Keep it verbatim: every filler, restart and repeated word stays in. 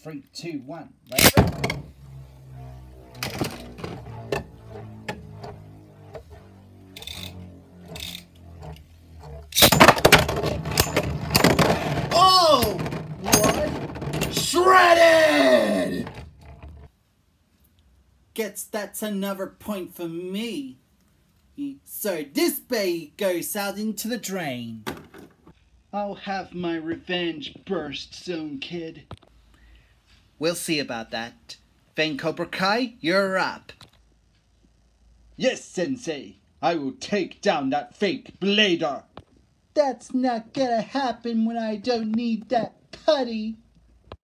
Three, two, one, let's go. Oh! What? Shredded! Guess that's another point for me. So this bay goes out into the drain. I'll have my revenge burst soon, kid. We'll see about that. Fang Cobra Kai, you're up. Yes, Sensei. I will take down that fake blader. That's not gonna happen when I don't need that putty.